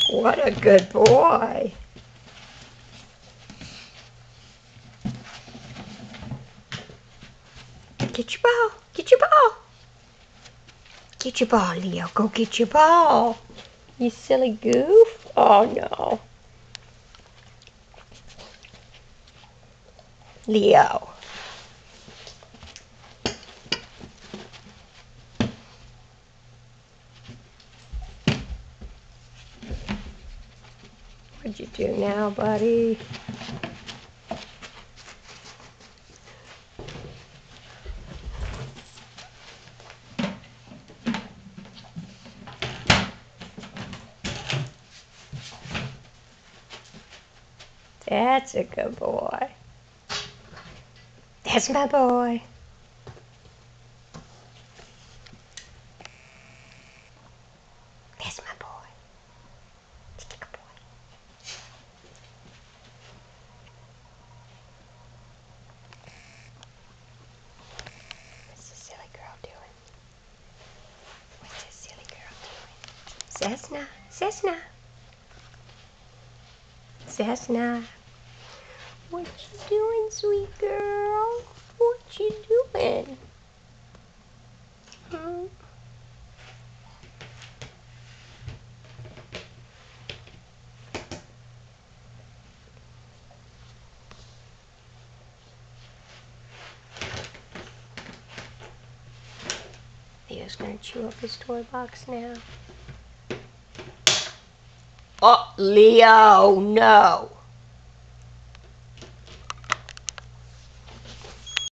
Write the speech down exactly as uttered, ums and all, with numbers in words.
What a good boy. Get your ball. Get your ball. Get your ball, Leo. Go get your ball. You silly goof. Oh, no. Leo. What'd you do now, buddy? That's a good boy. That's my boy. That's my boy. That's a good boy. What's this silly girl doing? What's this silly girl doing? Cessna, Cessna. Cessna. What you doing, sweet girl? What you doing? Hmm? Leo's gonna chew up his toy box now. Oh, Leo, no.